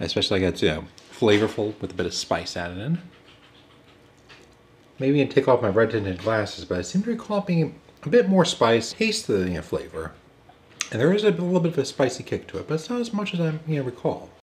especially like it's, you know, flavorful with a bit of spice added in. Maybe I can take off my red tinted glasses, but I seem to recall it being a bit more spice, taste the flavor. And there is a little bit of a spicy kick to it, but it's not as much as I recall.